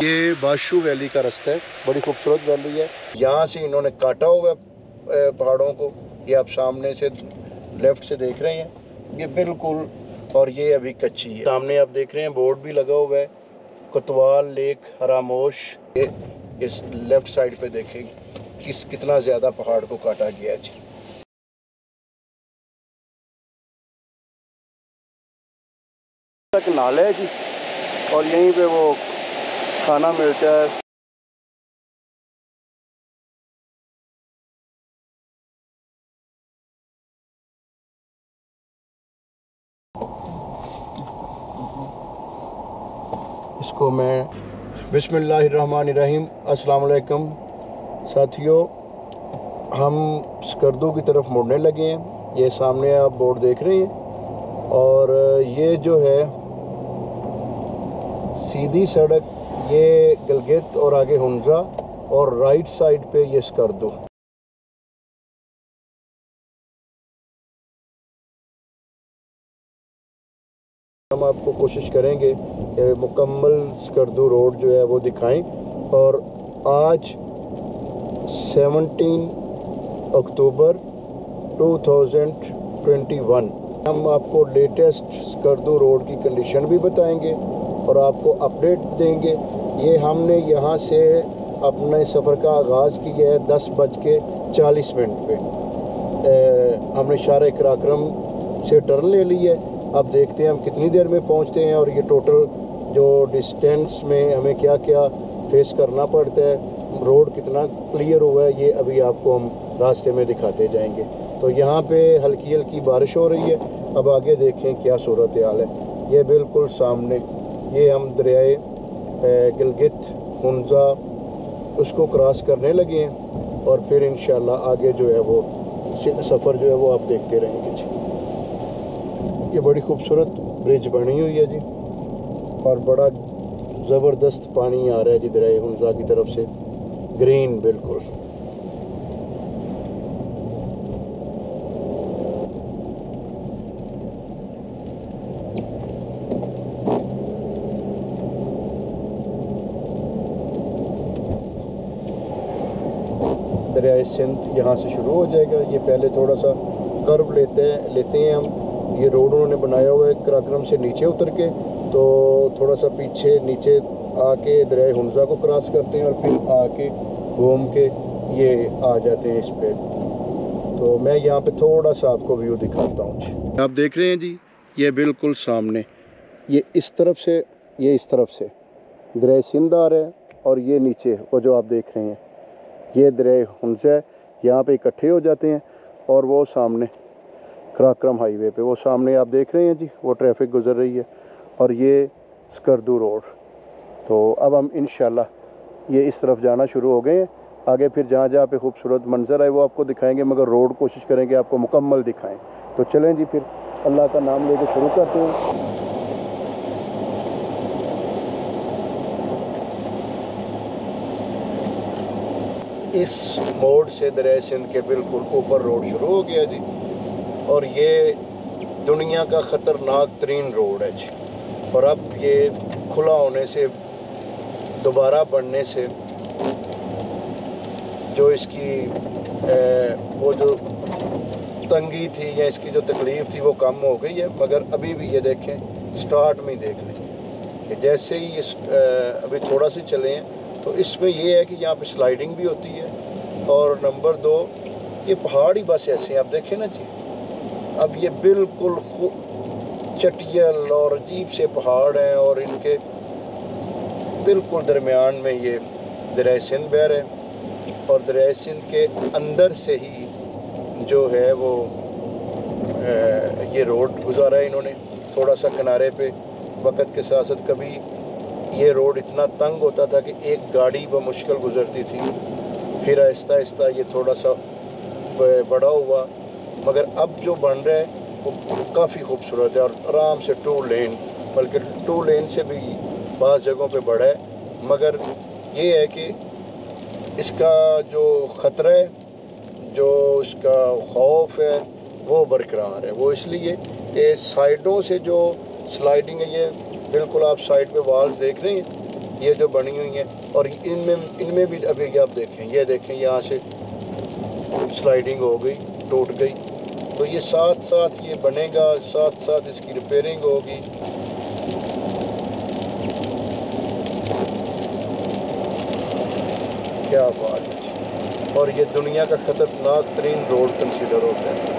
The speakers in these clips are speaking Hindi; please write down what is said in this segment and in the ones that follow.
ये बाशु वैली का रास्ता है, बड़ी खूबसूरत वैली है। यहाँ से इन्होंने काटा हुआ है पहाड़ों को। ये आप सामने से लेफ्ट से देख रहे हैं, ये बिल्कुल, और ये अभी कच्ची है। सामने आप देख रहे हैं बोर्ड भी लगा हुआ है, कोतवाल लेक हरामोश। ये इस लेफ्ट साइड पे देखें कितना ज़्यादा पहाड़ को काटा गया है जी। तक नाला है जी, और यहीं पे वो खाना मिलता है। इसको मैं बिस्मिल्लाहिर्रहमानिर्रहीम। अस्सलाम वालेकुम साथियों, हम स्कर्दू की तरफ मुड़ने लगे हैं। ये सामने आप बोर्ड देख रहे हैं, और ये जो है सीधी सड़क, ये गिलगित और आगे हुंजा, और राइट साइड पे ये स्कर्दू। हम आपको कोशिश करेंगे कि मुकम्मल स्कर्दू रोड जो है वो दिखाएं। और आज 17 अक्टूबर 2021 हम आपको लेटेस्ट स्कर्दू रोड की कंडीशन भी बताएंगे और आपको अपडेट देंगे। ये हमने यहाँ से अपने सफ़र का आगाज़ किया है 10:40 पे। हमने शार कराक्रम से टर्न ले ली है। अब देखते हैं हम कितनी देर में पहुँचते हैं, और ये टोटल जो डिस्टेंस में हमें क्या क्या फेस करना पड़ता है, रोड कितना क्लियर हुआ है, ये अभी आपको हम रास्ते में दिखाते जाएंगे। तो यहाँ पे हल्की हल्की बारिश हो रही है। अब आगे देखें क्या सूरत हाल है। ये बिल्कुल सामने ये हम दरियाए गिलगित हुंजा उसको क्रॉस करने लगे हैं, और फिर इंशाल्लाह आगे जो है वो सफ़र जो है वो आप देखते रहेंगे जी। ये बड़ी खूबसूरत ब्रिज बनी हुई है जी, और बड़ा ज़बरदस्त पानी आ रहा है जी दरियाए हुंजा की तरफ से, ग्रीन बिल्कुल। दरियाए सिंध यहाँ से शुरू हो जाएगा। ये पहले थोड़ा सा कर्व लेते हैं हम। ये रोड उन्होंने बनाया हुआ है कराक्रम से नीचे उतर के, तो थोड़ा सा पीछे नीचे आके दरियाए हुंजा को क्रॉस करते हैं, और फिर आके घूम के ये आ जाते हैं इस पे। तो मैं यहाँ पे थोड़ा सा आपको व्यू दिखाता हूँ जी। आप देख रहे हैं जी, ये बिल्कुल सामने, ये इस तरफ से, ये इस तरफ से दरियाए सिंध आ रहा है, और ये नीचे वो जो आप देख रहे हैं ये दरियाए हुंजा है। यहाँ पे इकट्ठे हो जाते हैं, और वो सामने कराक्रम हाईवे पे वो सामने आप देख रहे हैं जी, वो ट्रैफिक गुजर रही है, और ये स्कर्दू रोड। तो अब हम इंशाल्लाह ये इस तरफ जाना शुरू हो गए हैं। आगे फिर जहाँ जहाँ पे खूबसूरत मंजर है वो आपको दिखाएंगे, मगर रोड कोशिश करेंगे आपको मुकम्मल दिखाएं। तो चलें जी, फिर अल्लाह का नाम लेके शुरू करते हैं। इस मोड़ से दरियाए सिंध के बिल्कुल ऊपर रोड शुरू हो गया जी, और ये दुनिया का ख़तरनाक तरीन रोड है जी। और अब ये खुला होने से, दोबारा बढ़ने से, जो इसकी वो जो तंगी थी या इसकी जो तकलीफ़ थी वो कम हो गई है। मगर अभी भी ये देखें, स्टार्ट में ही देख लें कि जैसे ही अभी थोड़ा सा चले हैं, तो इसमें ये है कि यहाँ पे स्लाइडिंग भी होती है। और नंबर 2, ये पहाड़ी बस ऐसे हैं, आप देखें ना जी। अब ये बिल्कुल चटियल और अजीब से पहाड़ हैं, और इनके बिल्कुल दरमियान में ये दरियाए सिंध बह रहे हैं, और दरियाए सिंध के अंदर से ही जो है वो ये रोड गुजारा है इन्होंने। थोड़ा सा किनारे पे वक़्त के साथ साथ कभी ये रोड इतना तंग होता था कि एक गाड़ी बमुश्किल गुजरती थी, फिर आहिस्ता आहिस्ता ये थोड़ा सा बड़ा हुआ, मगर अब जो बन रहा है वो काफ़ी खूबसूरत है, और आराम से 2 लेन, बल्कि 2 लेन से भी बाज़ जगहों पे बड़ा है। मगर ये है कि इसका जो ख़तरा है, जो इसका खौफ है, वो बरकरार है। वो इसलिए कि साइडों से जो स्लाइडिंग है, ये बिल्कुल आप साइड पे वॉल्स देख रहे हैं, ये जो बनी हुई हैं, और इनमें भी अभी आप देखें, ये देखें यहाँ से स्लाइडिंग हो गई, टूट गई। तो ये साथ साथ ये बनेगा, साथ साथ इसकी रिपेयरिंग होगी। क्या बात है। और ये दुनिया का ख़तरनाक तरीन रोड कंसीडर होता है।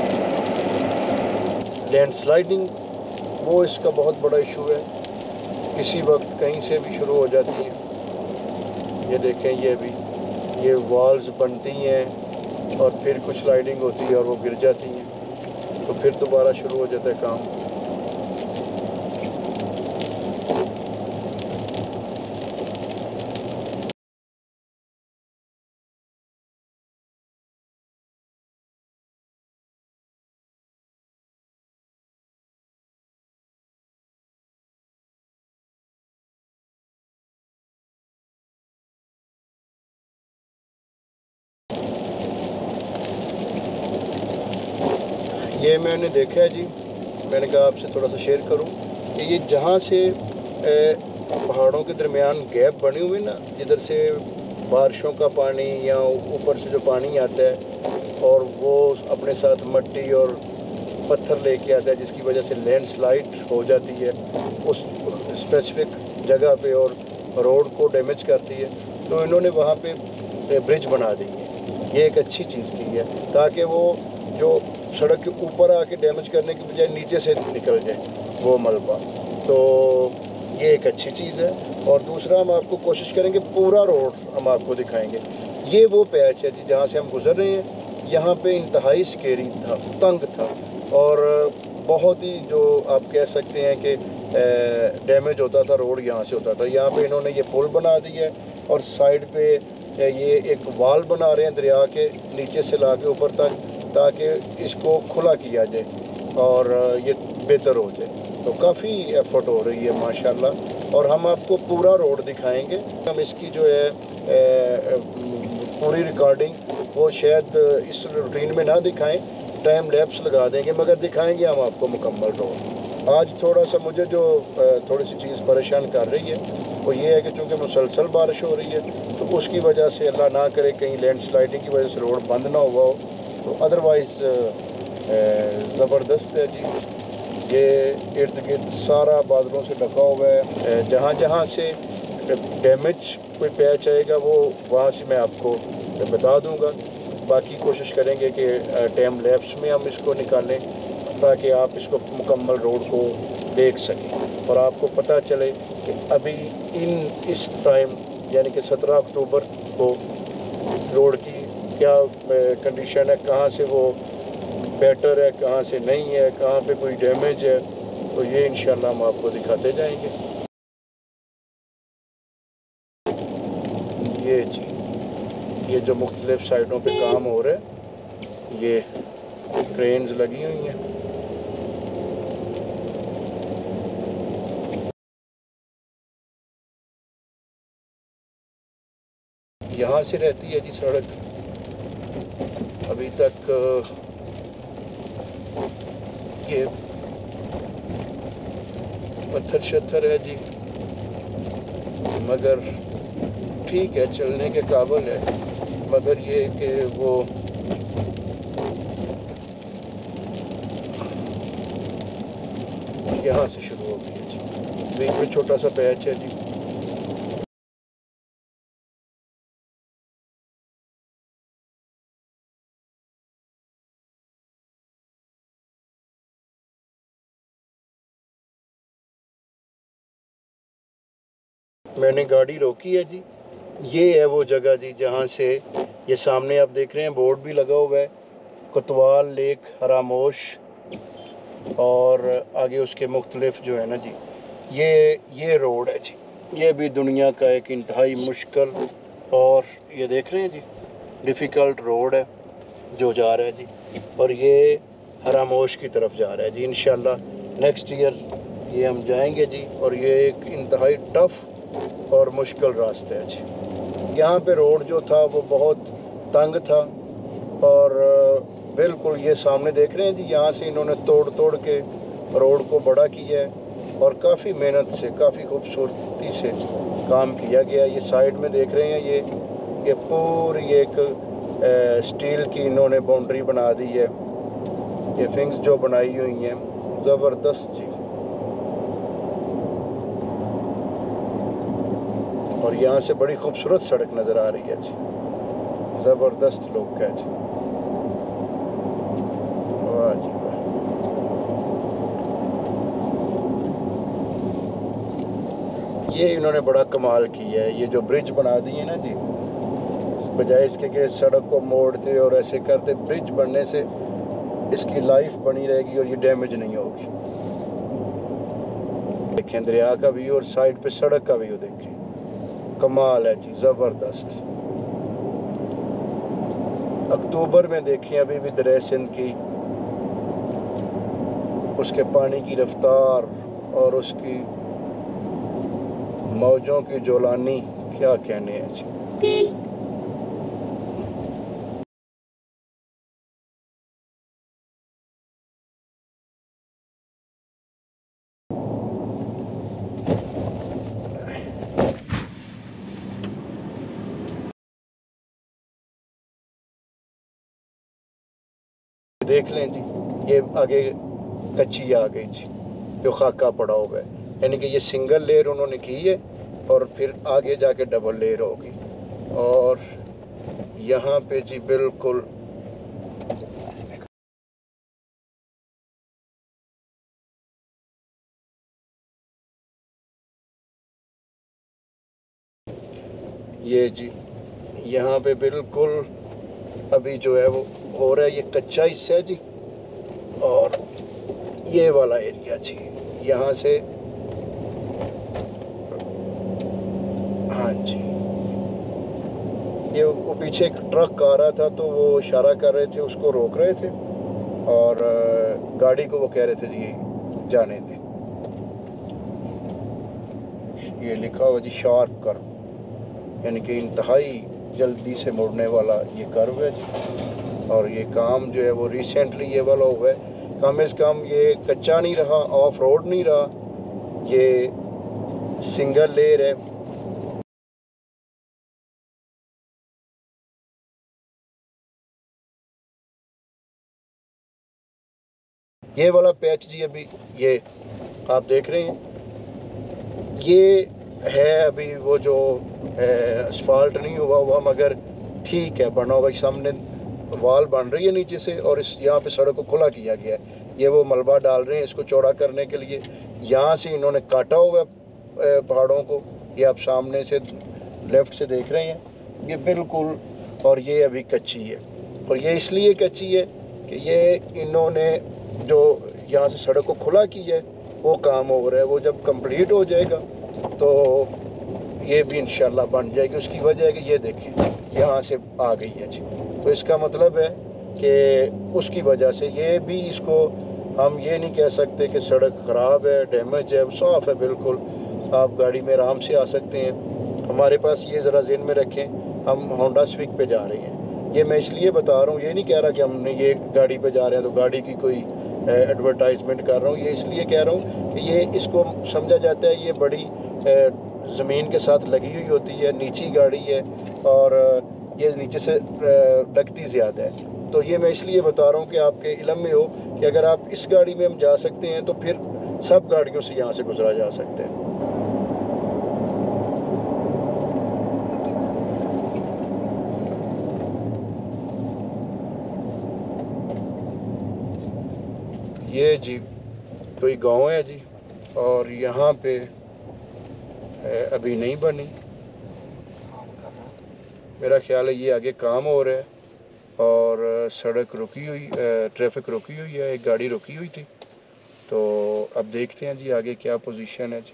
लैंडस्लाइडिंग वो इसका बहुत बड़ा इशू है, किसी वक्त कहीं से भी शुरू हो जाती है। ये देखें, ये वॉल्स बनती हैं और फिर कुछ स्लाइडिंग होती है और वो गिर जाती हैं, तो फिर दोबारा शुरू हो जाता है काम। ये मैंने देखा है जी, मैंने कहा आपसे थोड़ा सा शेयर करूं कि ये जहाँ से पहाड़ों के दरमियान गैप बनी हुई ना, जिधर से बारिशों का पानी या ऊपर से जो पानी आता है और वो अपने साथ मिट्टी और पत्थर लेके आता है, जिसकी वजह से लैंडस्लाइड हो जाती है उस स्पेसिफिक जगह पे और रोड को डैमेज करती है, तो इन्होंने वहाँ पे ब्रिज बना दी है। ये एक अच्छी चीज़ की है, ताकि वो जो सड़क के ऊपर आके डैमेज करने की बजाय नीचे से निकल जाए वो मलबा। तो ये एक अच्छी चीज़ है। और दूसरा, हम आपको कोशिश करेंगे पूरा रोड हम आपको दिखाएंगे। ये वो पैच है जी जहाँ से हम गुज़र रहे हैं। यहाँ पे इंतहाई स्केरी था, तंग था और बहुत ही, जो आप कह सकते हैं कि डैमेज होता था रोड, यहाँ से होता था। यहाँ पे इन्होंने ये पुल बना दिया है और साइड पे ये एक वाल बना रहे हैं दरिया के नीचे से ला के ऊपर तक, ताकि इसको खुला किया जाए और ये बेहतर हो जाए। तो काफ़ी एफर्ट हो रही है माशाल्लाह। और हम आपको पूरा रोड दिखाएंगे। हम इसकी जो है पूरी रिकॉर्डिंग वो शायद इस रूटीन में ना दिखाएं, टाइम लैप्स लगा देंगे, मगर दिखाएंगे हम आपको मुकम्मल रोड। आज थोड़ा सा मुझे जो थोड़ी सी चीज़ परेशान कर रही है वो ये है कि चूँकि मुसलसल बारिश हो रही है, तो उसकी वजह से अल्लाह ना करे कहीं लैंडस्लाइडिंग की वजह से रोड बंद ना हुआ हो, तो अदरवाइज़ ज़बरदस्त है जी। ये इर्द गिर्द सारा बादलों से ढका हुआ है। जहाँ जहाँ से डैमेज कोई पैच आएगा वो वहाँ से मैं आपको बता दूँगा। बाकी कोशिश करेंगे कि टाइम लैप्स में हम इसको निकालें, ताकि आप इसको मुकम्मल रोड को देख सकें और आपको पता चले कि अभी इस टाइम यानी कि 17 अक्टूबर को रोड की क्या कंडीशन है, कहाँ से वो बेटर है, कहाँ से नहीं है, कहाँ पे कोई डैमेज है। तो ये इंशाल्लाह हम आपको दिखाते जाएंगे। ये जी, ये जो मुख्तलिफ साइडों पे काम हो रहा है, ये ट्रेन्स लगी हुई हैं। यहाँ से रहती है जी सड़क अभी तक। ये पत्थर शत्थर है जी, मगर ठीक है, चलने के काबिल है। मगर ये कि वो यहाँ से शुरू हो गई है जी, बीच में छोटा सा पैच है जी। मैंने गाड़ी रोकी है जी। ये है वो जगह जी जहाँ से ये सामने आप देख रहे हैं बोर्ड भी लगा हुआ है, कोतवाल लेक हरामोश, और आगे उसके मुख्तलिफ जो है ना जी, ये रोड है जी। ये भी दुनिया का एक इंतहाई मुश्किल और ये देख रहे हैं जी डिफ़िकल्ट रोड है जो जा रहा है जी, और ये हरामोश की तरफ जा रहा है जी। इंशाल्लाह नेक्स्ट ईयर ये हम जाएंगे जी, और ये एक इंतहाई टफ़ और मुश्किल रास्ता है जी। यहाँ पे रोड जो था वो बहुत तंग था और बिल्कुल ये सामने देख रहे हैं जी, यहाँ से इन्होंने तोड़ के रोड को बड़ा किया है और काफ़ी मेहनत से, काफ़ी खूबसूरती से काम किया गया। ये साइड में देख रहे हैं, ये पूरी एक स्टील की इन्होंने बाउंड्री बना दी है। ये फिंग्स जो बनाई हुई हैं ज़बरदस्त जी। और यहाँ से बड़ी खूबसूरत सड़क नज़र आ रही है जी, ज़बरदस्त लुक है जी। वाह जी वाह। ये इन्होंने बड़ा कमाल किया है, ये जो ब्रिज बना दी है ना जी, बजाय इसके कि सड़क को मोड़ते और ऐसे करते, ब्रिज बनने से इसकी लाइफ बनी रहेगी और ये डैमेज नहीं होगी। देखें दरिया का व्यू और साइड पे सड़क का व्यू देखें, कमाल है जी, ज़बरदस्त। अक्टूबर में देखें अभी भी दरिया सिंध की, उसके पानी की रफ्तार और उसकी मौजों की जोलानी, क्या कहने हैं जी। देख लें जी, ये आगे कच्ची आ गई जी, जो खाका पड़ा हुआ है, यानी कि ये सिंगल लेयर उन्होंने की है और फिर आगे जाके डबल लेयर होगी। और यहाँ पे जी बिल्कुल ये जी, यहाँ पे बिल्कुल अभी जो है वो हो रहा है, ये कच्चा हिस्सा है जी। और ये वाला एरिया जी, यहाँ से, हाँ जी, ये वो पीछे एक ट्रक आ रहा था तो वो इशारा कर रहे थे, उसको रोक रहे थे और गाड़ी को वो कह रहे थे जी जाने दें। ये लिखा हुआ जी शार्प कर्व, यानी कि इंतहाई जल्दी से मुड़ने वाला ये कर्व है जी। और ये काम जो है वो रिसेंटली ये वाला हुआ है, कम से कम ये कच्चा नहीं रहा, ऑफ रोड नहीं रहा, ये सिंगल लेयर है। ये वाला पैच जी अभी ये आप देख रहे हैं, ये है अभी वो जो असफाल्ट नहीं हुआ मगर ठीक है, बना हुआ। सामने वाल बन रही है नीचे से और इस यहाँ पे सड़क को खुला किया गया है। ये वो मलबा डाल रहे हैं इसको चौड़ा करने के लिए। यहाँ से इन्होंने काटा हुआ है पहाड़ों को, ये आप सामने से लेफ़्ट से देख रहे हैं, ये बिल्कुल। और ये अभी कच्ची है, और ये इसलिए कच्ची है कि ये इन्होंने जो यहाँ से सड़क को खुला किया है वो काम हो रहा है। वो जब कंप्लीट हो जाएगा तो ये भी इंशाल्लाह बन जाएगी। उसकी वजह है कि ये देखें यहाँ से आ गई है जी, तो इसका मतलब है कि उसकी वजह से ये भी, इसको हम ये नहीं कह सकते कि सड़क ख़राब है, डैमेज है, साफ़ है बिल्कुल, आप गाड़ी में आराम से आ सकते हैं। हमारे पास ये ज़रा ज़हन में रखें, हम होंडा स्विक पे जा रहे हैं, ये मैं इसलिए बता रहा हूँ, ये नहीं कह रहा कि हमने ये गाड़ी पे जा रहे हैं तो गाड़ी की कोई एडवर्टाइजमेंट कर रहा हूँ। ये इसलिए कह रहा हूँ कि ये इसको समझा जाता है ये बड़ी ज़मीन के साथ लगी हुई होती है, नीची गाड़ी है और ये नीचे से लगती ज़्यादा है। तो ये मैं इसलिए बता रहा हूँ कि आपके इल्म में हो कि अगर आप इस गाड़ी में हम जा सकते हैं तो फिर सब गाड़ियों से यहाँ से गुजरा जा सकता है। ये जी तो ये गांव है जी, और यहाँ पे अभी नहीं बनी, मेरा ख्याल है ये आगे काम हो रहा है और सड़क रुकी हुई, ट्रैफिक रुकी हुई है, एक गाड़ी रुकी हुई थी। तो अब देखते हैं जी आगे क्या पोजीशन है जी।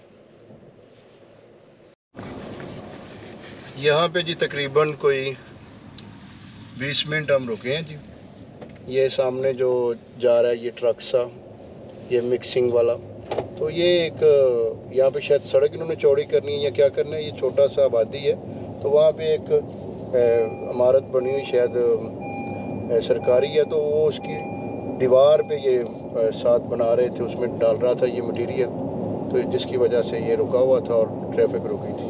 यहाँ पे जी तकरीबन कोई 20 मिनट हम रुके हैं जी। ये सामने जो जा रहा है ये ट्रक सा, ये मिक्सिंग वाला, तो ये एक यहाँ पे शायद सड़क इन्होंने चौड़ी करनी है या क्या करना है। ये छोटा सा आबादी है तो वहाँ पे एक इमारत बनी हुई शायद सरकारी है, तो वो उसकी दीवार पे ये साथ बना रहे थे, उसमें डाल रहा था ये मटेरियल। तो जिसकी वजह से ये रुका हुआ था और ट्रैफिक रुकी थी।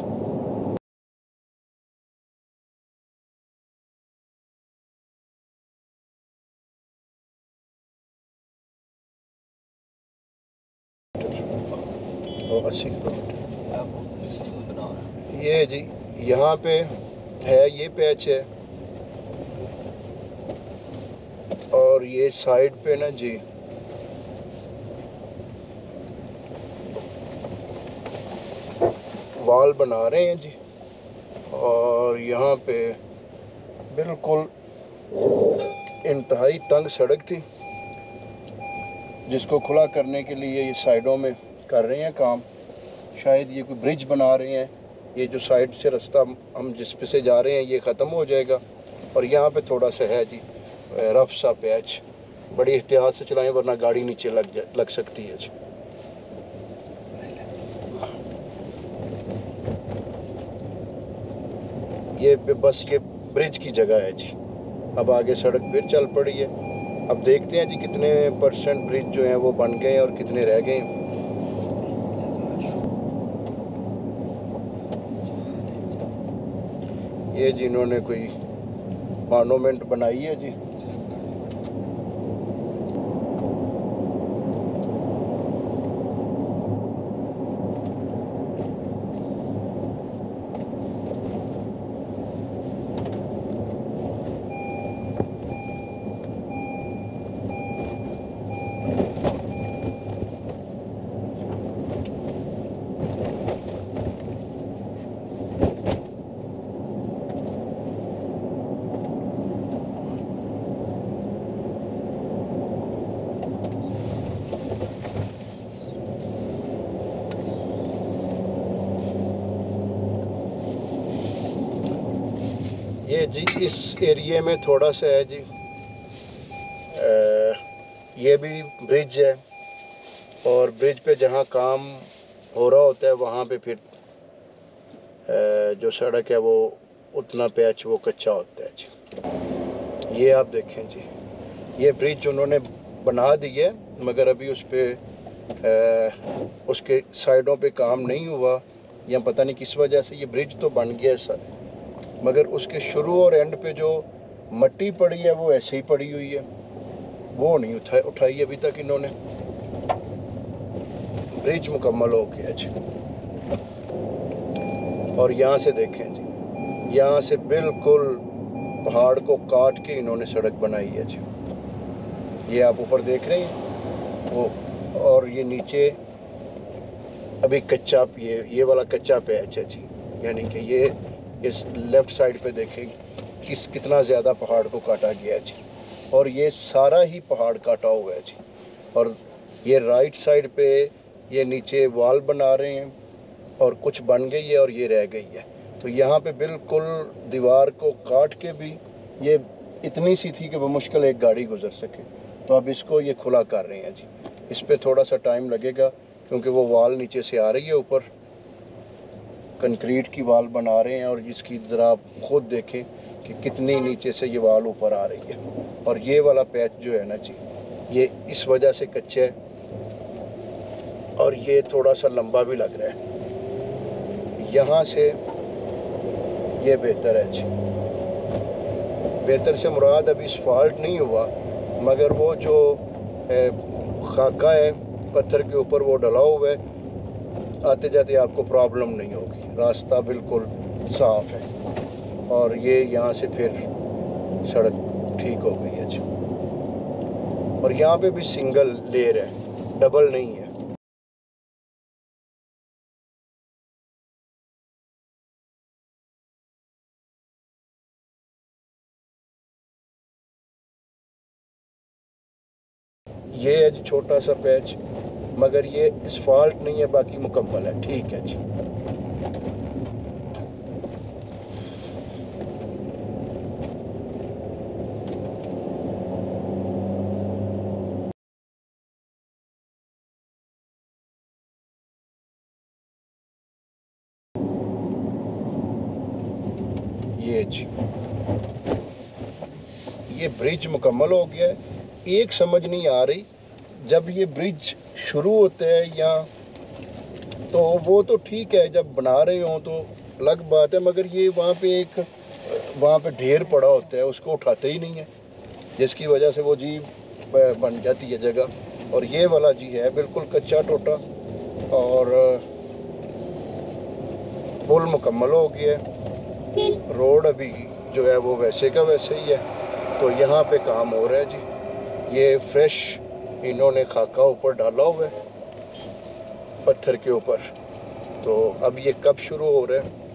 और 80 किलोमीटर ये जी यहाँ पे है, ये पैच है और ये साइड पे ना जी वाल बना रहे हैं जी। और यहाँ पे बिल्कुल इंतहाई तंग सड़क थी जिसको खुला करने के लिए ये साइडों में कर रहे हैं काम। शायद ये कोई ब्रिज बना रहे हैं। ये जो साइड से रास्ता हम जिस पे से जा रहे हैं ये ख़त्म हो जाएगा और यहाँ पे थोड़ा सा है जी रफ सा पैच। बड़ी एहतियात से चलाएं वरना गाड़ी नीचे लग सकती है जी। ये बस ये ब्रिज की जगह है जी। अब आगे सड़क फिर चल पड़ी है। अब देखते हैं जी कितने % ब्रिज जो हैं वो बन गए और कितने रह गए। ये जी इन्होंने कोई मॉन्यूमेंट बनाई है जी। ये जी इस एरिए में थोड़ा सा है जी ये भी ब्रिज है और ब्रिज पे जहाँ काम हो रहा होता है वहाँ पे फिर जो सड़क है वो उतना पैच वो कच्चा होता है जी। ये आप देखें जी ये ब्रिज उन्होंने बना दी है मगर अभी उस पर उसके साइडों पे काम नहीं हुआ या पता नहीं किस वजह से। ये ब्रिज तो बन गया सर मगर उसके शुरू और एंड पे जो मट्टी पड़ी है वो ऐसे ही पड़ी हुई है, वो नहीं उठाई अभी तक इन्होंने। ब्रिज मुकम्मल हो गया जी। और यहाँ से देखें जी यहाँ से बिल्कुल पहाड़ को काट के इन्होंने सड़क बनाई है जी। ये आप ऊपर देख रहे हैं वो, और ये नीचे अभी कच्चा ये वाला कच्चा पैच है जी। यानी कि ये इस लेफ़्ट साइड पे देखें कितना ज़्यादा पहाड़ को काटा गया जी। और ये सारा ही पहाड़ काटा हुआ है जी। और ये राइट साइड पे ये नीचे वॉल बना रहे हैं और कुछ बन गई है और ये रह गई है। तो यहाँ पे बिल्कुल दीवार को काट के भी ये इतनी सी थी कि वो मुश्किल एक गाड़ी गुजर सके। तो अब इसको ये खुला कर रहे हैं जी। इस पर थोड़ा सा टाइम लगेगा क्योंकि वो वॉल नीचे से आ रही है, ऊपर कंक्रीट की वॉल बना रहे हैं और इसकी ज़रा आप खुद देखें कि कितनी नीचे से ये वॉल ऊपर आ रही है। और ये वाला पैच जो है ना जी ये इस वजह से कच्चा है और ये थोड़ा सा लंबा भी लग रहा है। यहाँ से ये बेहतर है जी। बेहतर से मुराद अभी असफाल्ट नहीं हुआ मगर वो जो खाका है पत्थर के ऊपर वो डला हुआ है। आते जाते आपको प्रॉब्लम नहीं होगी, रास्ता बिल्कुल साफ़ है। और ये यहाँ से फिर सड़क ठीक हो गई है जी। और यहाँ पे भी सिंगल लेयर है, डबल नहीं है। ये है जी छोटा सा पैच मगर ये असफाल्ट नहीं है, बाकी मुकम्मल है, ठीक है जी। ये जी ये ब्रिज मुकम्मल हो गया है। एक समझ नहीं आ रही, जब ये ब्रिज शुरू होता है या तो वो तो ठीक है, जब बना रहे हों तो अलग बात है, मगर ये वहाँ पे ढेर पड़ा होता है, उसको उठाते ही नहीं है, जिसकी वजह से वो जी बन जाती है जगह। और ये वाला जी है बिल्कुल कच्चा टोटा, और पुल मुकम्मल हो गया है, रोड अभी जो है वो वैसे का वैसे ही है। तो यहाँ पे काम हो रहा है जी, ये फ्रेश इन्होंने खाका ऊपर डाला हुआ है पत्थर के ऊपर। तो अब ये कब शुरू हो रहा है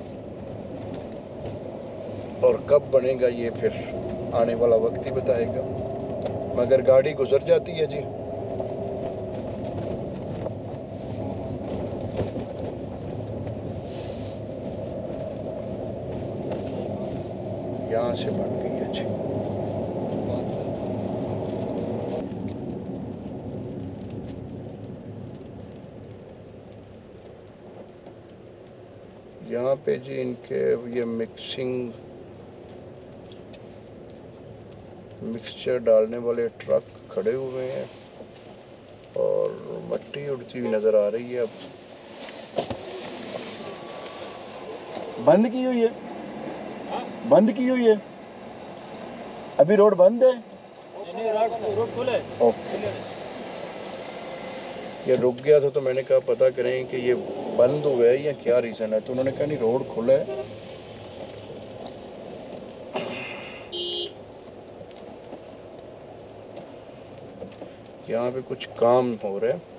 और कब बनेगा ये फिर आने वाला वक्त ही बताएगा, मगर गाड़ी गुजर जाती है जी। यहाँ से बन गई है जी। यहाँ पे जी इनके ये मिक्सचर डालने वाले ट्रक खड़े हुए हैं और मट्टी उड़ती हुई नज़र आ रही है। अब बंद की हुई है, बंद की हुई है, अभी रोड बंद है। रोड खुला है। ओके, ये रुक गया था तो मैंने कहा पता करें कि ये बंद हुआ है या क्या रीज़न है, तो उन्होंने कहा नहीं रोड खुला है। यहाँ पे कुछ काम हो रहा है।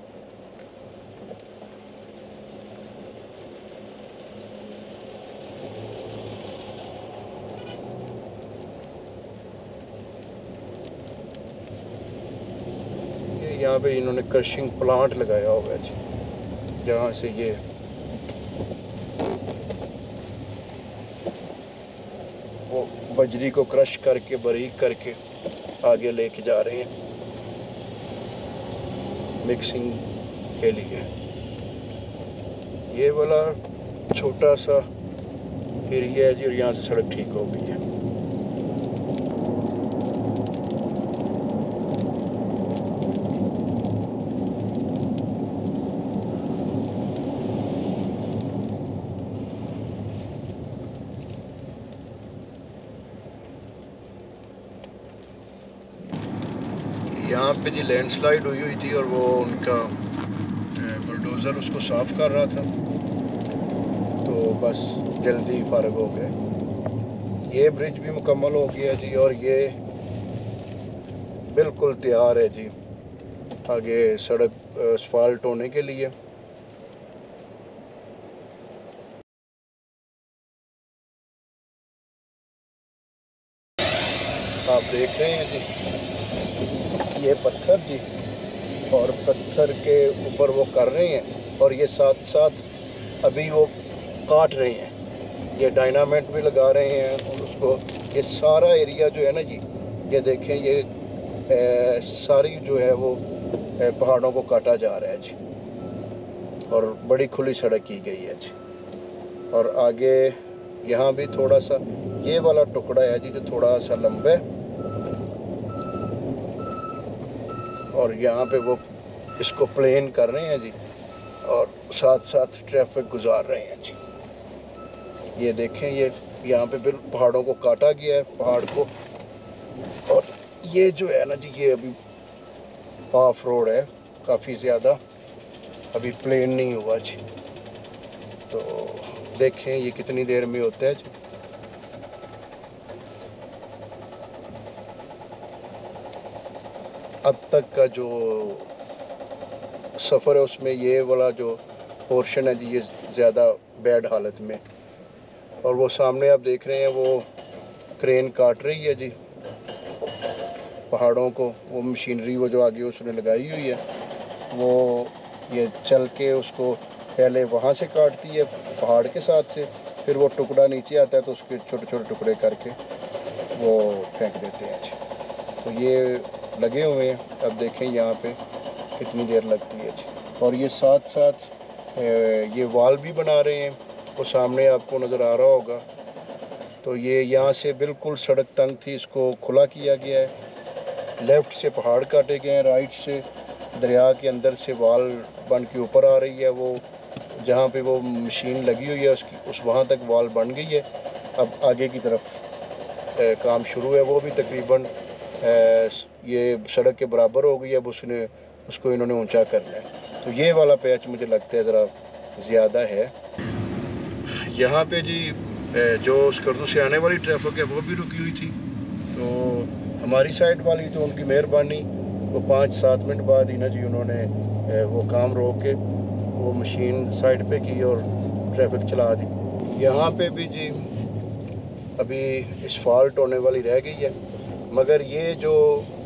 ये यहाँ पे इन्होंने क्रशिंग प्लांट लगाया हुआ है जी, जहाँ से ये वो बजरी को क्रश करके बारीक करके आगे लेके जा रहे हैं मिक्सिंग के लिए। ये वाला छोटा सा एरिया है जी, और यहाँ से सड़क ठीक हो गई है। यहाँ पे जी लैंडस्लाइड हुई थी और वो उनका बुलडोज़र उसको साफ़ कर रहा था, तो बस जल्दी फारग हो गए। ये ब्रिज भी मुकम्मल हो गया जी, और ये बिल्कुल तैयार है जी आगे सड़क असफाल्ट होने के लिए। आप देख रहे हैं जी ये पत्थर जी, और पत्थर के ऊपर वो कर रहे हैं, और ये साथ साथ अभी वो काट रहे हैं, ये डायनामाइट भी लगा रहे हैं। और उसको ये सारा एरिया जो है ना जी, ये देखें, ये सारी जो है वो पहाड़ों को काटा जा रहा है जी, और बड़ी खुली सड़क की गई है जी। और आगे यहाँ भी थोड़ा सा ये वाला टुकड़ा है जी जो थोड़ा सा लंबा है, और यहाँ पे वो इसको प्लेन कर रहे हैं जी, और साथ साथ ट्रैफिक गुजार रहे हैं जी। ये देखें, ये यहाँ पे बिल्कुल पहाड़ों को काटा गया है, पहाड़ को। और ये जो है ना जी, ये अभी ऑफ रोड है काफ़ी ज़्यादा, अभी प्लेन नहीं हुआ जी। तो देखें ये कितनी देर में होता है जी। अब तक का जो सफ़र है उसमें ये वाला जो पोर्शन है जी, ये ज़्यादा बैड हालत में। और वो सामने आप देख रहे हैं वो क्रेन काट रही है जी पहाड़ों को, वो मशीनरी वो जो आगे उसने लगाई हुई है, वो ये चल के उसको पहले वहाँ से काटती है पहाड़ के साथ से, फिर वो टुकड़ा नीचे आता है तो उसके छोटे छोटे टुकड़े करके वो फेंक देते हैं जी। तो ये लगे हुए हैं, अब देखें यहाँ पे कितनी देर लगती है जी। और ये साथ साथ ये वाल भी बना रहे हैं, वो सामने आपको नज़र आ रहा होगा। तो ये यहाँ से बिल्कुल सड़क तंग थी, इसको खुला किया गया है, लेफ़्ट से पहाड़ काटे गए हैं, राइट से दरिया के अंदर से वाल बन के ऊपर आ रही है। वो जहाँ पे वो मशीन लगी हुई है उसकी उस वहाँ तक वाल बन गई है। अब आगे की तरफ काम शुरू है, वो भी तकरीबन ये सड़क के बराबर हो गई है। अब उसको इन्होंने ऊंचा करना है। तो ये वाला पैच मुझे लगता है ज़रा ज़्यादा है। यहाँ पे जी जो स्कर्दू से आने वाली ट्रैफिक है वो भी रुकी हुई थी। तो हमारी साइड वाली तो उनकी मेहरबानी, वो 5-7 मिनट बाद ही ना जी उन्होंने वो काम रोक के वो मशीन साइड पे की और ट्रैफिक चला दी। यहाँ पे भी जी अभी इस्फाल्ट होने वाली रह गई है, मगर ये जो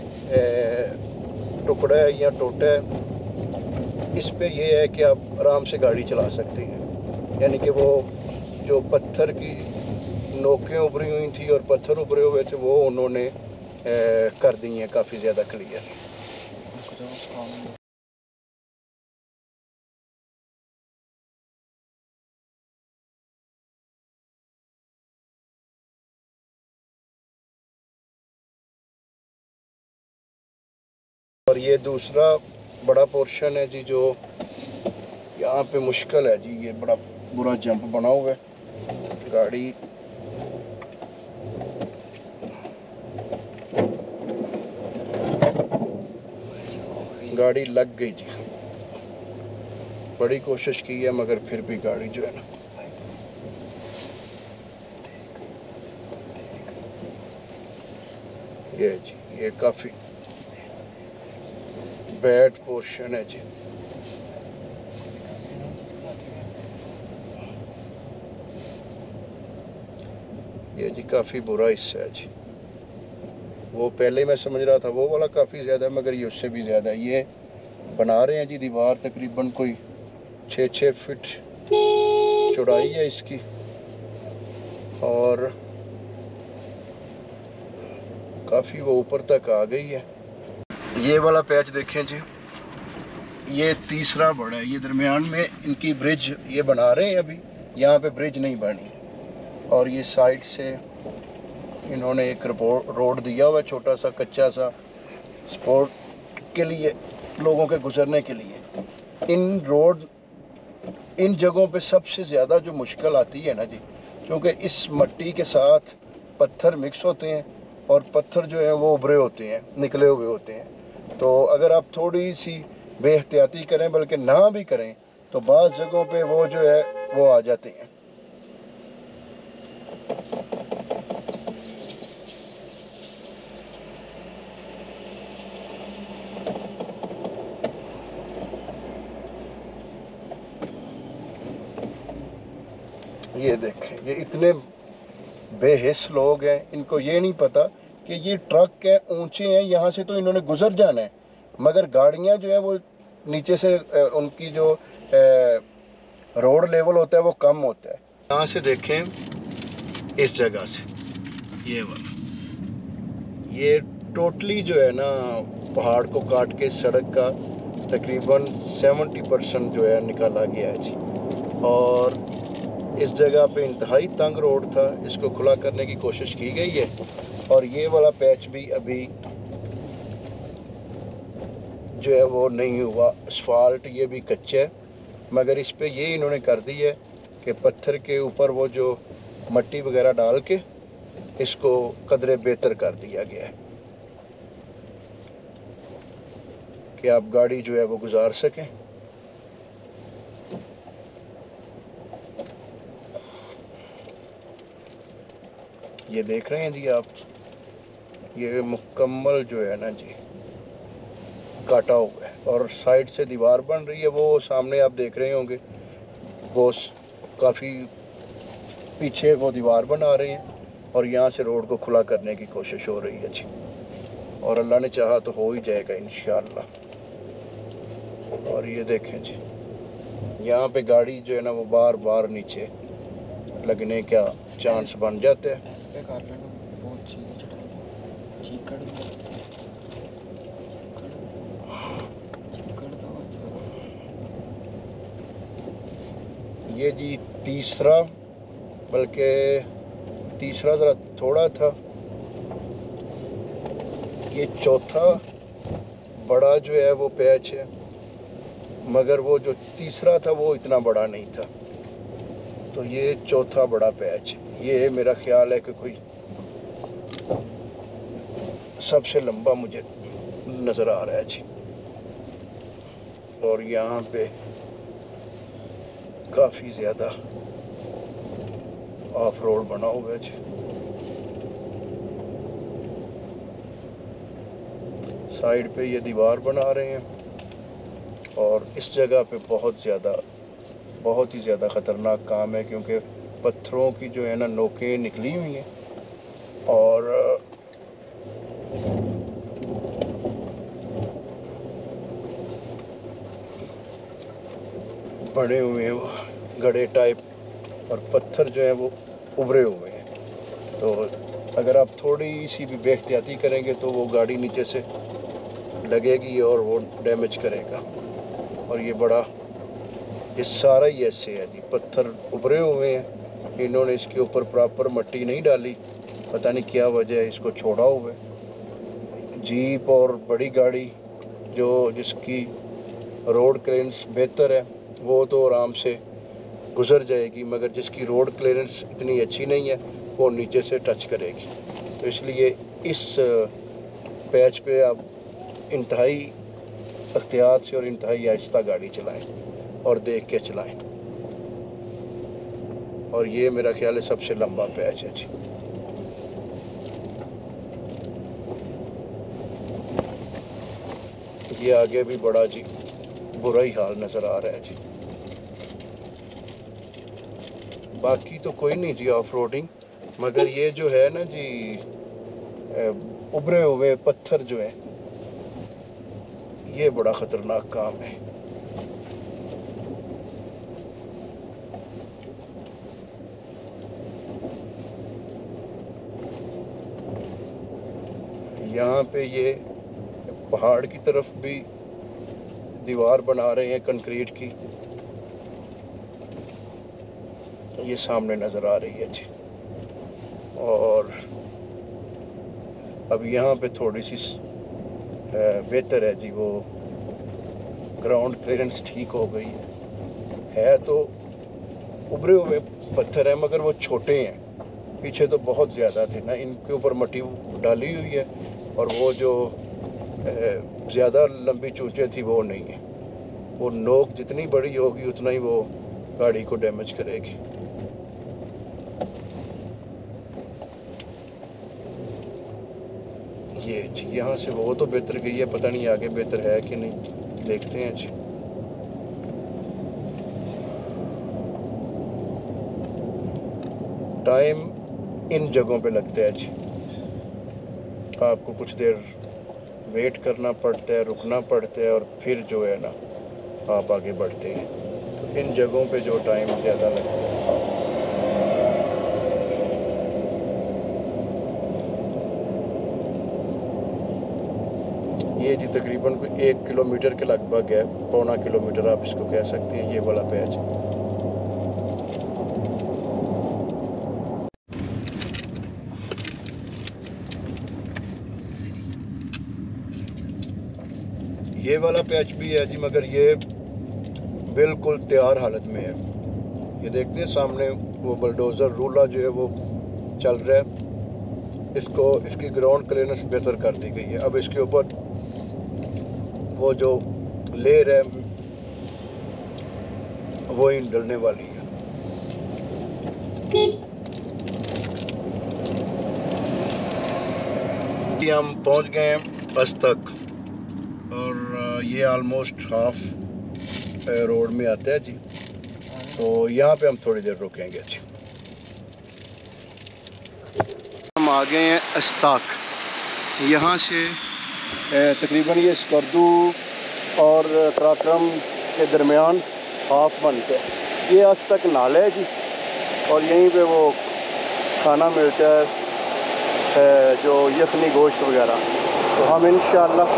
टुकड़ा है या टोटा है, इस पे ये है कि आप आराम से गाड़ी चला सकते हैं। यानी कि वो जो पत्थर की नोकें उभरी हुई थी और पत्थर उभरे हुए थे वो उन्होंने कर दी हैं काफ़ी ज़्यादा क्लियर। और ये दूसरा बड़ा पोर्शन है जी जो यहाँ पे मुश्किल है जी, ये बड़ा बुरा जंप बना हुआ है। गाड़ी लग गई जी। बड़ी कोशिश की है मगर फिर भी गाड़ी जो है ना, ये जी ये काफ़ी बैड पोर्शन है जी। ये जी काफ़ी बुरा हिस्सा है जी। वो पहले मैं समझ रहा था वो वाला काफ़ी ज़्यादा है, मगर ये उससे भी ज़्यादा है। ये बना रहे हैं जी दीवार, तकरीबन कोई 6 फीट चौड़ाई है इसकी, और काफ़ी वो ऊपर तक आ गई है। ये वाला पैच देखें जी, ये तीसरा बड़ा है। ये दरमियान में इनकी ब्रिज ये बना रहे हैं अभी, यहाँ पे ब्रिज नहीं बनी, और ये साइड से इन्होंने एक रोड दिया हुआ है छोटा सा कच्चा सा, स्पोर्ट के लिए, लोगों के गुजरने के लिए। इन जगहों पे सबसे ज़्यादा जो मुश्किल आती है ना जी, क्योंकि इस मट्टी के साथ पत्थर मिक्स होते हैं और पत्थर जो है वो उभरे होते हैं, निकले हुए होते हैं। तो अगर आप थोड़ी सी बेहतियाती करें, बल्कि ना भी करें, तो बाज़ जगहों पे वो जो है वो आ जाते हैं। ये देखें, ये इतने बेहिस लोग हैं, इनको ये नहीं पता कि ये ट्रक है, ऊंचे हैं, यहाँ से तो इन्होंने गुजर जाना है, मगर गाड़ियाँ जो है वो नीचे से उनकी जो रोड लेवल होता है वो कम होता है। यहाँ से देखें, इस जगह से ये वाला, ये टोटली जो है ना पहाड़ को काट के सड़क का तकरीबन 70% जो है निकाला गया है जी। और इस जगह पे इंतहाई तंग रोड था, इसको खुला करने की कोशिश की गई है। और ये वाला पैच भी अभी जो है वो नहीं हुआ asfalt, ये भी कच्चा है, मगर इस पे ये इन्होंने कर दी है कि पत्थर के ऊपर वो जो मट्टी वगैरह डाल के इसको कदरे बेहतर कर दिया गया है कि आप गाड़ी जो है वो गुजार सकें। ये देख रहे हैं जी आप, ये मुकम्मल जो है ना जी काटा हुआ है, और साइड से दीवार बन रही है। वो सामने आप देख रहे होंगे, वो काफ़ी पीछे वो दीवार बना रहे हैं और यहाँ से रोड को खुला करने की कोशिश हो रही है जी। और अल्लाह ने चाहा तो हो ही जाएगा इंशाअल्लाह। और ये देखें जी, यहाँ पे गाड़ी जो है ना वो बार बार नीचे लगने का चांस बन जाता है। ये जी तीसरा, बल्कि तीसरा ज़रा थोड़ा था, ये चौथा बड़ा जो है वो पैच है, मगर वो जो तीसरा था वो इतना बड़ा नहीं था, तो ये चौथा बड़ा पैच है। ये मेरा ख्याल है कि कोई सबसे लंबा मुझे नज़र आ रहा है जी। और यहाँ पे काफ़ी ज़्यादा ऑफ रोड बना हुआ है जी। साइड पे ये दीवार बना रहे हैं और इस जगह पे बहुत ही ज़्यादा ख़तरनाक काम है, क्योंकि पत्थरों की जो है ना नोकें निकली हुई हैं और बने हुए हैं गड्ढे टाइप, और पत्थर जो है वो उभरे हुए हैं। तो अगर आप थोड़ी सी भी बेहतियाती करेंगे तो वो गाड़ी नीचे से लगेगी और वो डैमेज करेगा। और ये सारा ही ऐसे है जी, पत्थर उभरे हुए हैं, इन्होंने इसके ऊपर प्रॉपर मिट्टी नहीं डाली, पता नहीं क्या वजह है, इसको छोड़ा हुआ है। जीप और बड़ी गाड़ी जिसकी रोड क्लियरेंस बेहतर है वो तो आराम से गुजर जाएगी, मगर जिसकी रोड क्लियरेंस इतनी अच्छी नहीं है वो नीचे से टच करेगी। तो इसलिए इस पैच पे आप इंतहाई एहतियात से और इंतहाई आहिस्ता गाड़ी चलाएं और देख के चलाएं। और ये मेरा ख्याल है सबसे लंबा पैच है जी। ये आगे भी बड़ा जी बुरा ही हाल नज़र आ रहा है जी। बाकी तो कोई नहीं जी ऑफ रोडिंग, मगर ये जो है ना जी उभरे हुए पत्थर जो है ये बड़ा ख़तरनाक काम है। यहाँ पे ये पहाड़ की तरफ भी दीवार बना रहे हैं कंक्रीट की, ये सामने नज़र आ रही है जी। और अब यहाँ पे थोड़ी सी बेहतर है जी, वो ग्राउंड क्लियरेंस ठीक हो गई है तो उभरे हुए पत्थर हैं मगर वो छोटे हैं, पीछे तो बहुत ज़्यादा थे ना, इनके ऊपर मिट्टी डाली हुई है और वो जो ज़्यादा लंबी चूंचे थी वो नहीं है। वो नोक जितनी बड़ी होगी उतना ही वो गाड़ी को डैमेज करेगी। ये जी यहाँ से वो तो बेहतर गई है, पता नहीं आगे बेहतर है कि नहीं, देखते हैं जी। टाइम इन जगहों पे लगता है जी, आपको कुछ देर वेट करना पड़ता है, रुकना पड़ता है और फिर जो है ना आप आगे बढ़ते हैं। तो इन जगहों पे जो टाइम ज़्यादा लगता है। ये जी तकरीबन कोई 1 किलोमीटर के लगभग है, पौना किलोमीटर आप इसको कह सकते हैं, ये वाला पैच। ये वाला पैच भी है जी, मगर ये बिल्कुल तैयार हालत में है। ये देखते हैं सामने वो बुलडोज़र रूला जो है वो चल रहा है, इसकी ग्राउंड क्लियरेंस बेहतर कर दी गई है। अब इसके ऊपर वो जो लेयर है वो ही डलने वाली है। हम पहुंच गए हैं बस तक और ये ऑलमोस्ट हाफ रोड में आता है जी, तो यहाँ पे हम थोड़ी देर रुकेंगे जी। हम आ गए हैं अस्ताक, यहाँ से तकरीबन ये स्कर्दू और कराक्रम के दरमियान हाफ बनते हैं। ये अस्ताक नाला है जी और यहीं पे वो खाना मिलता है जो यखनी गोश्त वगैरह। तो हम इंशाअल्लाह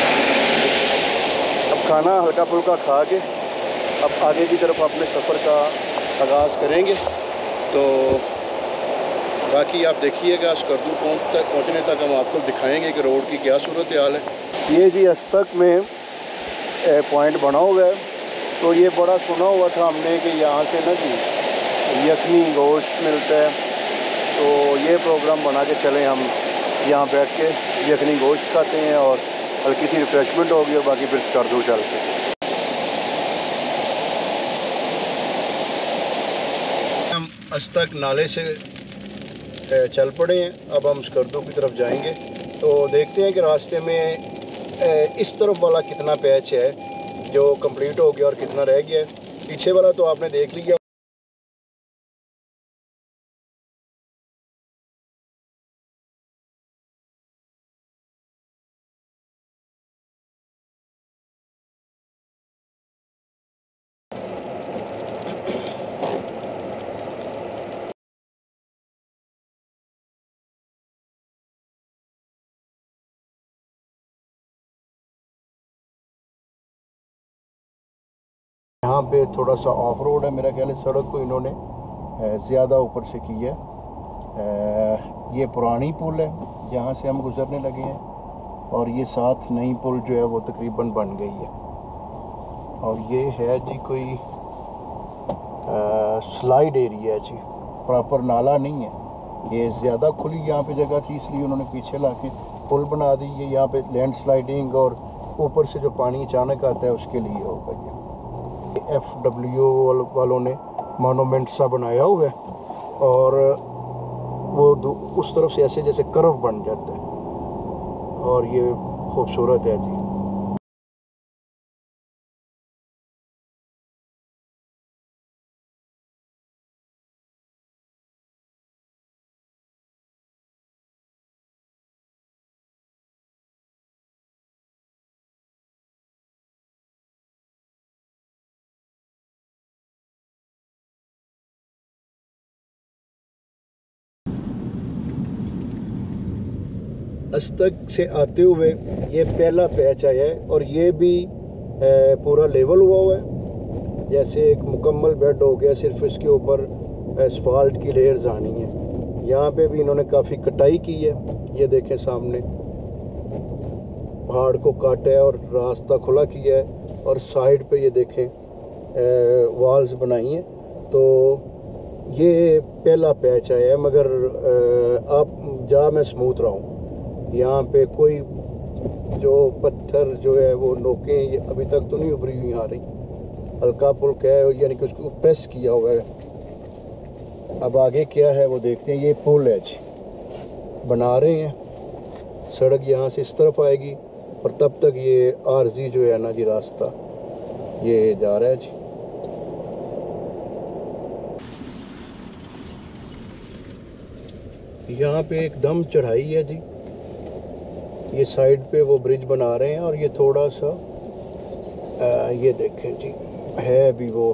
अब खाना हल्का फुल्का खा के अब आगे की तरफ अपने सफ़र का आगाज़ करेंगे। तो बाकी आप देखिएगा, स्कर्दू पहुँचने तक हम आपको दिखाएंगे कि रोड की क्या सूरत हाल है। ये जी हस्तक में पॉइंट बना हुआ है। तो ये बड़ा सुना हुआ था हमने कि यहाँ से ना जी यखनी गोश्त मिलता है, तो ये प्रोग्राम बना के चलें, हम यहाँ बैठ के यखनी गोश्त खाते हैं और हल्की सी रिफ़्रेशमेंट होगी और बाकी फिर स्कर्दू चल के। हम हस्तक नाले से चल पड़े हैं, अब हम स्कर्दू की तरफ जाएंगे। तो देखते हैं कि रास्ते में इस तरफ वाला कितना पैच है जो कंप्लीट हो गया और कितना रह गया है। पीछे वाला तो आपने देख लिया। यहाँ पे थोड़ा सा ऑफ रोड है, मेरा ख्याल है सड़क को इन्होंने ज़्यादा ऊपर से की है। ये पुरानी पुल है जहाँ से हम गुज़रने लगे हैं, और ये साथ नई पुल जो है वो तकरीबन बन गई है। और ये है जी कोई स्लाइड एरिया है जी, प्रॉपर नाला नहीं है। ये ज़्यादा खुली यहाँ पे जगह थी, इसलिए उन्होंने पीछे ला के पुल बना दी। ये यहाँ पे लैंड स्लाइडिंग और ऊपर से जो पानी अचानक आता है उसके लिए होगा। ये FW वालों ने मोनूमेंट सा बनाया हुआ है, और वो उस तरफ से ऐसे जैसे कर्व बन जाता है, और ये खूबसूरत है जी। हस्तक से आते हुए ये पहला पैच आया है, और ये भी पूरा लेवल हुआ है, जैसे एक मुकम्मल बेड हो गया। सिर्फ इसके ऊपर एसफाल्ट की लेयर्स आनी है। यहाँ पे भी इन्होंने काफ़ी कटाई की है। ये देखें सामने पहाड़ को काटा है और रास्ता खुला किया है, और साइड पे ये देखें वॉल्स बनाई हैं। तो ये पहला पैच आया है, मगर आप जा मैं स्मूथ रहा हूँ। यहाँ पे कोई जो पत्थर जो है वो नोकें ये अभी तक तो नहीं उभरी हुई आ रही, हल्का फुल्का है, यानी कि उसको प्रेस किया हुआ है। अब आगे क्या है वो देखते हैं। ये पुल है जी, बना रहे हैं। सड़क यहाँ से इस तरफ आएगी, और तब तक ये आरजी जो है ना जी रास्ता ये जा रहा है जी। यहाँ पे एकदम चढ़ाई है जी। ये साइड पे वो ब्रिज बना रहे हैं, और ये थोड़ा सा ये देखें जी, है भी वो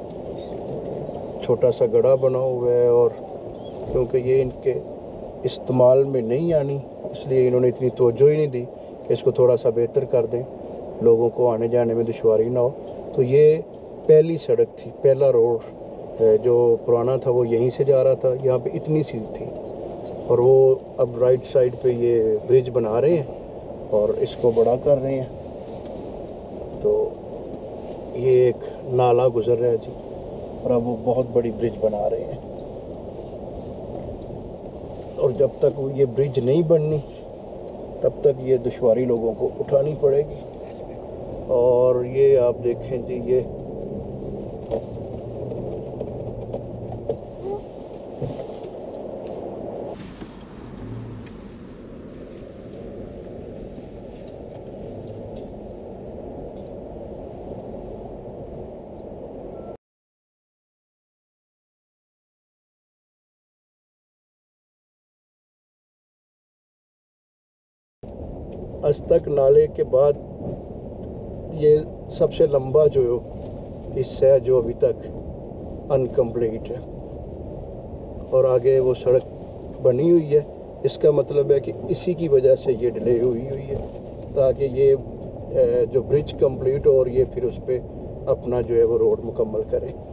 छोटा सा गड़ा बना हुआ है, और क्योंकि ये इनके इस्तेमाल में नहीं आनी, इसलिए इन्होंने इतनी तवज्जो ही नहीं दी कि इसको थोड़ा सा बेहतर कर दें, लोगों को आने जाने में दुश्वारी ना हो। तो ये पहली सड़क थी, पहला रोड जो पुराना था वो यहीं से जा रहा था। यहाँ पे इतनी सी थी, और वो अब राइट साइड पे ये ब्रिज बना रहे हैं और इसको बड़ा कर रहे हैं। तो ये एक नाला गुजर रहा है जी, और अब वो बहुत बड़ी ब्रिज बना रहे हैं। और जब तक ये ब्रिज नहीं बननी तब तक ये दुश्वारी लोगों को उठानी पड़ेगी। और ये आप देखें जी, ये हस्तक नाले के बाद ये सबसे लंबा जो हिस्सा है जो अभी तक अनकम्प्लीट है, और आगे वो सड़क बनी हुई है। इसका मतलब है कि इसी की वजह से ये डिले हुई है, ताकि ये जो ब्रिज कंप्लीट हो और ये फिर उस पर अपना जो है वो रोड मुकम्मल करें।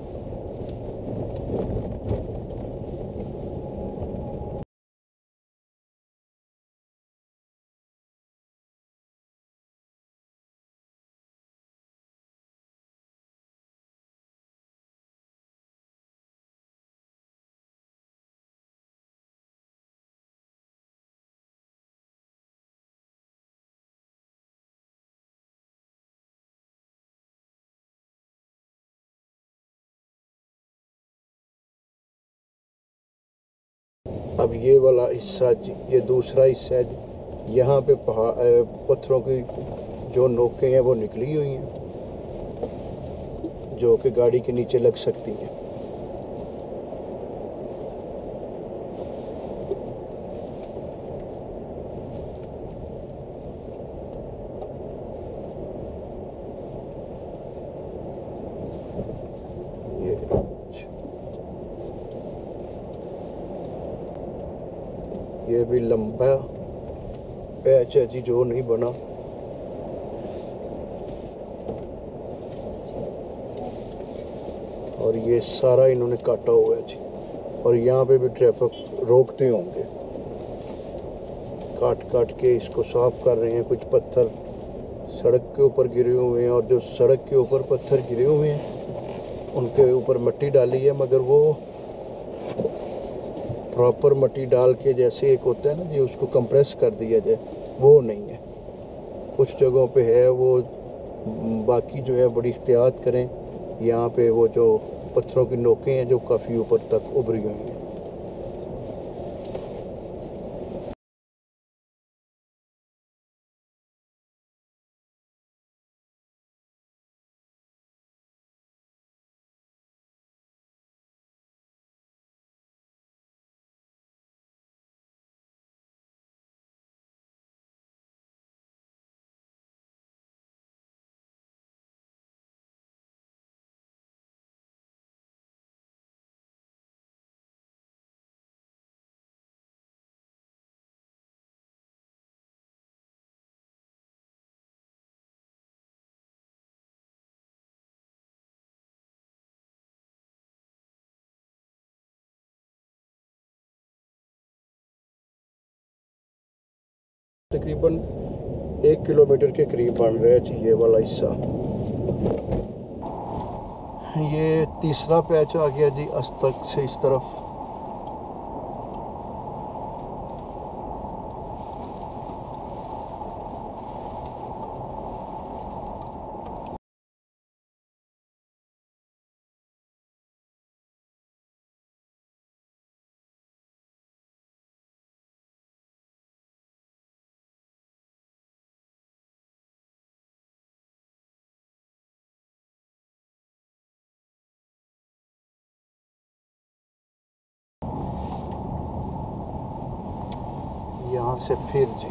अब ये वाला हिस्सा जी, ये दूसरा हिस्सा है जी। यहाँ पे पत्थरों की जो नोकें हैं वो निकली हुई हैं, जो कि गाड़ी के नीचे लग सकती हैं। ये भी लंबा पैच है जी, जो नहीं बना। और ये सारा इन्होंने काटा हुआ है जी। और यहाँ पे भी ट्रैफिक रोकते होंगे, काट काट के इसको साफ कर रहे हैं। कुछ पत्थर सड़क के ऊपर गिरे हुए हैं, और जो सड़क के ऊपर पत्थर गिरे हुए हैं उनके ऊपर मिट्टी डाली है, मगर वो प्रॉपर मिट्टी डाल के जैसे एक होता है ना जी, उसको कंप्रेस कर दिया जाए, वो नहीं है। कुछ जगहों पे है वो, बाकी जो है बड़ी एहतियात करें। यहाँ पे वो जो पत्थरों की नोकें हैं जो काफ़ी ऊपर तक उभरी हुई हैं। तकरीबन 1 किलोमीटर के करीब बन रहा है जी ये वाला हिस्सा। ये तीसरा पैच आ गया जी अस्तक से इस तरफ। यहाँ से फिर जी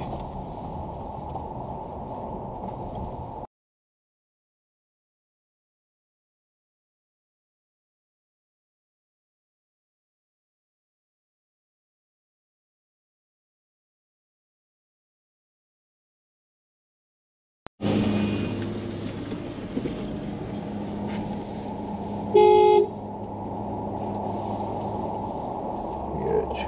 ये जी।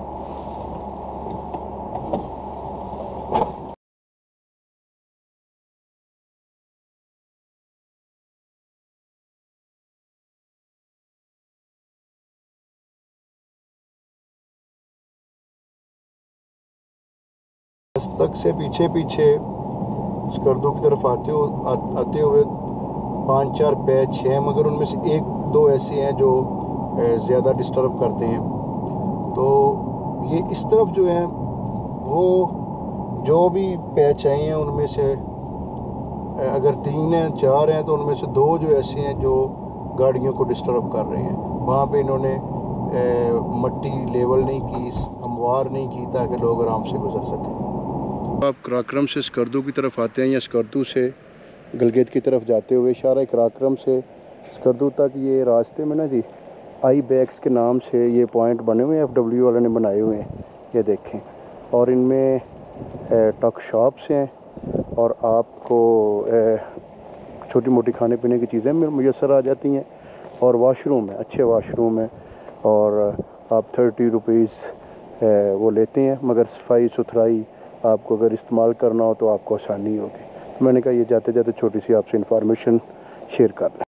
अस्तक से पीछे पीछे स्कर्दू की तरफ आते हुए 5-4 पैच हैं, मगर उनमें से 1-2 ऐसे हैं जो ज़्यादा डिस्टर्ब करते हैं। तो ये इस तरफ जो है वो जो भी पैच आए हैं उनमें से अगर 3 हैं 4 हैं तो उनमें से 2 जो ऐसे हैं जो गाड़ियों को डिस्टर्ब कर रहे हैं। वहाँ पे इन्होंने मट्टी लेवल नहीं की, हमवार नहीं की, ताकि लोग आराम से गुजर सकें। आप कराक्रम से स्कर्दू की तरफ आते हैं या स्कर्दू से गलगित की तरफ जाते हुए शारा कराक्रम से स्कर्दू तक ये रास्ते में ना जी आई बैग्स के नाम से ये पॉइंट बने हुए हैं, FW वाले ने बनाए हुए हैं, ये देखें। और इनमें टक शॉप्स हैं और आपको छोटी मोटी खाने पीने की चीज़ें मुयसर आ जाती हैं। और वाशरूम है, अच्छे वाशरूम है, और आप 30 रुपीज़ वो लेते हैं, मगर सफाई सुथराई आपको अगर इस्तेमाल करना हो तो आपको आसानी होगी। तो मैंने कहा ये जाते जाते छोटी सी आपसे इंफॉर्मेशन शेयर कर लें।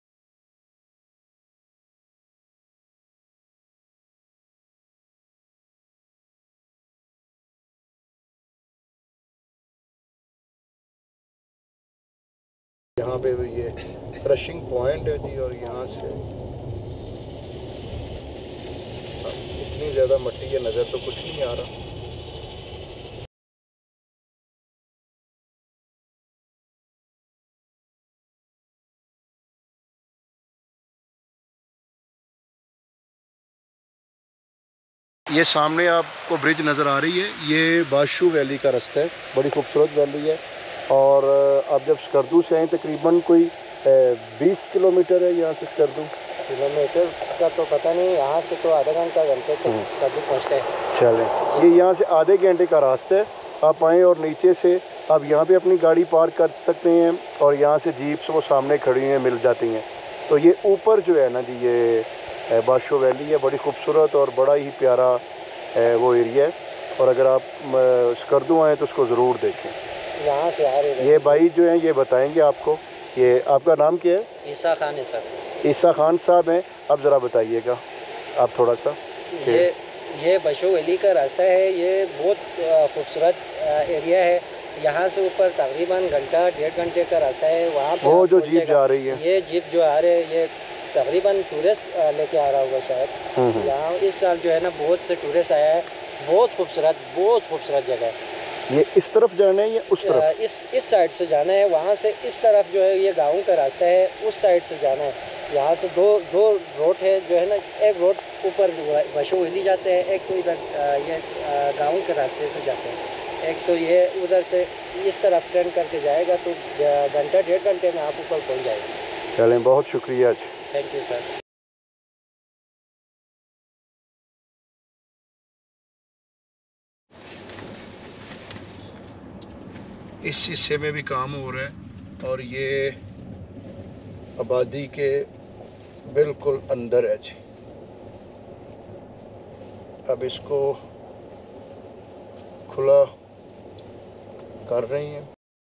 यहाँ पे ये क्रशिंग पॉइंट है जी, और यहाँ से इतनी ज़्यादा मट्टी है, नज़र तो कुछ नहीं आ रहा। ये सामने आपको ब्रिज नज़र आ रही है, ये बाशू वैली का रास्ता है, बड़ी खूबसूरत वैली है। और आप जब स्कर्दू से आएँ तकरीबन कोई 20 किलोमीटर है यहाँ से स्कर्दू। किलोमीटर का तो पता नहीं, यहाँ से तो आधा घंटे तक स्कर्दू पहुँचते हैं। चलें, ये यहाँ से आधे घंटे का रास्ता है। आप आएँ और नीचे से आप यहाँ पे अपनी गाड़ी पार्क कर सकते हैं और यहाँ से जीप्स वो सामने खड़ी हैं, मिल जाती हैं। तो ये ऊपर जो है ना जी, ये बाशू वैली है, बड़ी खूबसूरत और बड़ा ही प्यारा वो एरिया है। और अगर आप स्कर्दू आएँ तो उसको ज़रूर देखें। यहाँ से आ रहे ये भाई जो हैं ये बताएंगे आपको। ये आपका नाम क्या है? ईसा खान है सर। ईसा खान साहब हैं। अब ज़रा बताइएगा आप थोड़ा सा। ये बाशू वैली का रास्ता है, ये बहुत खूबसूरत एरिया है। यहाँ से ऊपर तकरीबन घंटा 1.5 घंटे का रास्ता है। वहाँ पे वो जो जीप जा रही है, ये जीप जो आ रहे हैं, ये तकरीबन टूरिस्ट लेके आ रहा होगा शायद। यहाँ इस साल जो है ना बहुत से टूरिस्ट आया है। बहुत खूबसूरत जगह है। ये इस तरफ जाना है या उस तरफ? इस साइड से जाना है। वहाँ से इस तरफ जो है ये गाँव का रास्ता है, उस साइड से जाना है। यहाँ से दो रोड है जो है ना, एक रोड ऊपर बाशू वैली जाते हैं, एक तो इधर ये गाँव के रास्ते से जाते हैं। एक तो ये उधर से इस तरफ टर्न करके जाएगा तो घंटा 1.5 घंटे में आप ऊपर पहुँच जाएंगे। चलें, बहुत शुक्रिया जी। Thank you sir. इस हिस्से में भी काम हो रहा है और ये आबादी के बिल्कुल अंदर है जी। अब इसको खुला कर रही हैं।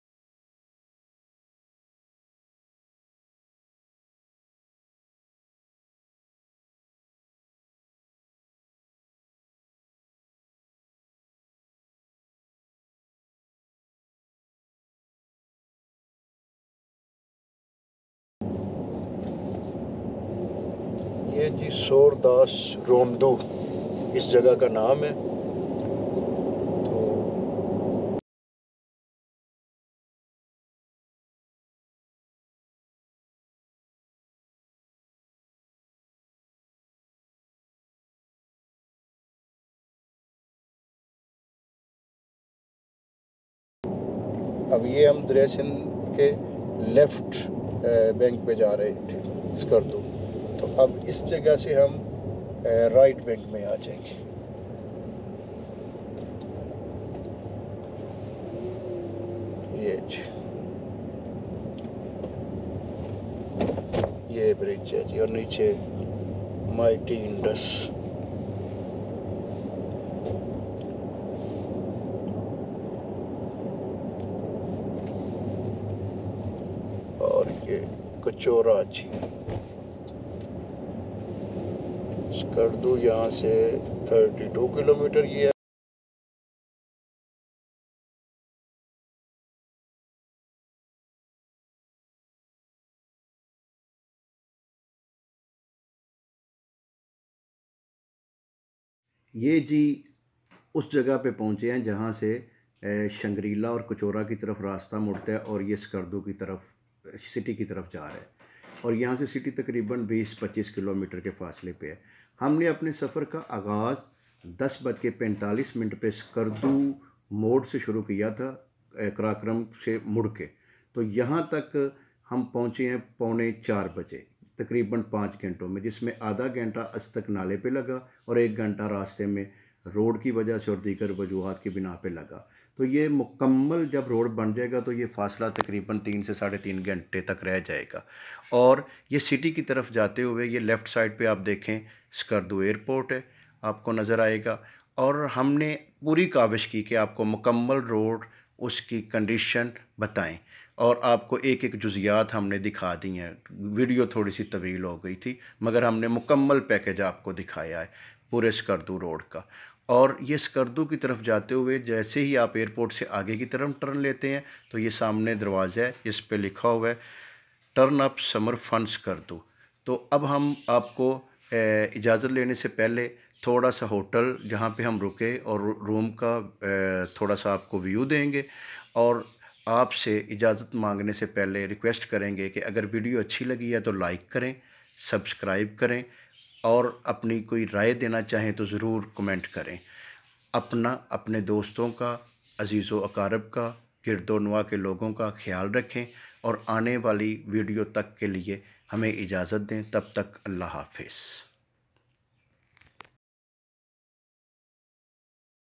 ये जी सोरदास रोमदू इस जगह का नाम है। तो अब ये हम दरिया सिंध के लेफ़्ट बैंक पे जा रहे थे स्कर्दू, तो अब इस जगह से हम राइट बैंक में आ जाएंगे। ये ब्रिज है जी और नीचे माइटी इंडस। और ये कचौरा जी। स्कर्दू यहाँ से 32 किलोमीटर ये है। ये जी उस जगह पे पहुँचे हैं जहाँ से शंग्रीला और कचौरा की तरफ रास्ता मुड़ता है और ये स्कर्दू की तरफ सिटी की तरफ जा रहा है। और यहाँ से सिटी तकरीबन 20-25 किलोमीटर के फासले पे है। हमने अपने सफ़र का आगाज़ 10:45 पे स्कर्दू मोड़ से शुरू किया था, कराक्रम से मुड़ के। तो यहाँ तक हम पहुँचे हैं 3:45 बजे, तकरीबन 5 घंटों में, जिसमें आधा घंटा अस्तक नाले पे लगा और 1 घंटा रास्ते में रोड की वजह से और दीगर वजूहात की बिना पे लगा। तो ये मुकम्मल जब रोड बन जाएगा तो ये फ़ासला तकरीबन 3 से 3.5 घंटे तक रह जाएगा। और ये सिटी की तरफ जाते हुए ये लेफ़्ट साइड पे आप देखें स्कर्दू एयरपोर्ट है, आपको नज़र आएगा। और हमने पूरी काविश की कि आपको मुकम्मल रोड उसकी कंडीशन बताएं और आपको एक एक जुज़ियात हमने दिखा दी हैं। वीडियो थोड़ी सी तवील हो गई थी मगर हमने मुकम्मल पैकेज आपको दिखाया है पूरे स्कर्दू रोड का। और ये स्कर्दू की तरफ जाते हुए जैसे ही आप एयरपोर्ट से आगे की तरफ टर्न लेते हैं तो ये सामने दरवाज़ा है, इस पे लिखा हुआ है turn up summer fun Skardu. तो अब हम आपको इजाज़त लेने से पहले थोड़ा सा होटल जहाँ पे हम रुके और रूम का थोड़ा सा आपको व्यू देंगे, और आपसे इजाज़त मांगने से पहले रिक्वेस्ट करेंगे कि अगर वीडियो अच्छी लगी है तो लाइक करें, सब्सक्राइब करें, और अपनी कोई राय देना चाहें तो ज़रूर कमेंट करें। अपना, अपने दोस्तों का, अजीज़ व अकारब का, गिरदोनवा के लोगों का ख्याल रखें, और आने वाली वीडियो तक के लिए हमें इजाज़त दें। तब तक अल्लाह हाफ़िज़।